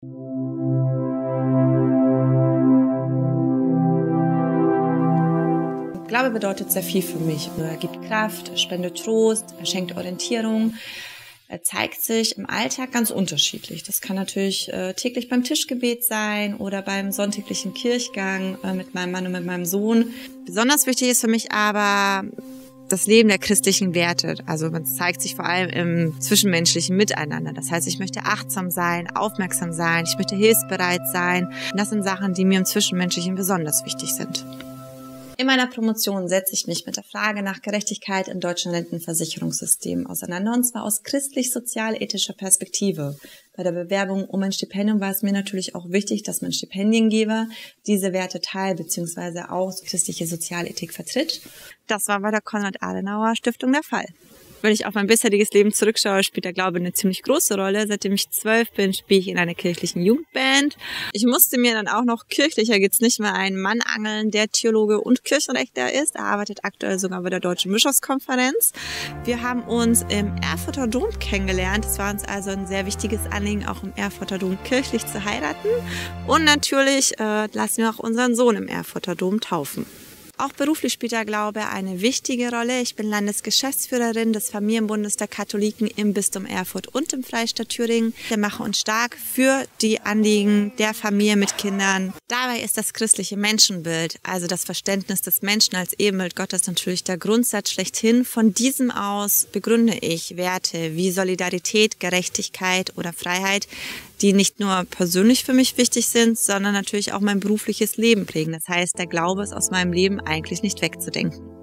Glaube bedeutet sehr viel für mich. Er gibt Kraft, er spendet Trost, er schenkt Orientierung. Er zeigt sich im Alltag ganz unterschiedlich. Das kann natürlich täglich beim Tischgebet sein oder beim sonntäglichen Kirchgang mit meinem Mann und mit meinem Sohn. Besonders wichtig ist für mich aber das Leben der christlichen Werte. Also man zeigt sich vor allem im zwischenmenschlichen Miteinander. Das heißt, ich möchte achtsam sein, aufmerksam sein, ich möchte hilfsbereit sein. Und das sind Sachen, die mir im Zwischenmenschlichen besonders wichtig sind. In meiner Promotion setze ich mich mit der Frage nach Gerechtigkeit im deutschen Rentenversicherungssystem auseinander, und zwar aus christlich-sozial-ethischer Perspektive. Bei der Bewerbung um ein Stipendium war es mir natürlich auch wichtig, dass mein Stipendiengeber diese Werte teilt bzw. auch christliche Sozialethik vertritt. Das war bei der Konrad-Adenauer-Stiftung der Fall. Wenn ich auf mein bisheriges Leben zurückschaue, spielt der Glaube eine ziemlich große Rolle. Seitdem ich 12 bin, spiele ich in einer kirchlichen Jugendband. Ich musste mir dann auch noch kirchlicher geht's nicht mehr einen Mann angeln, der Theologe und Kirchenrechtler ist. Er arbeitet aktuell sogar bei der Deutschen Bischofskonferenz. Wir haben uns im Erfurter Dom kennengelernt. Es war uns also ein sehr wichtiges Anliegen, auch im Erfurter Dom kirchlich zu heiraten. Und natürlich lassen wir auch unseren Sohn im Erfurter Dom taufen. Auch beruflich spielt der Glaube eine wichtige Rolle. Ich bin Landesgeschäftsführerin des Familienbundes der Katholiken im Bistum Erfurt und im Freistaat Thüringen. Wir machen uns stark für die Anliegen der Familie mit Kindern. Dabei ist das christliche Menschenbild, also das Verständnis des Menschen als Ebenbild Gottes, natürlich der Grundsatz schlechthin. Von diesem aus begründe ich Werte wie Solidarität, Gerechtigkeit oder Freiheit, die nicht nur persönlich für mich wichtig sind, sondern natürlich auch mein berufliches Leben prägen. Das heißt, der Glaube ist aus meinem Leben eigentlich nicht wegzudenken.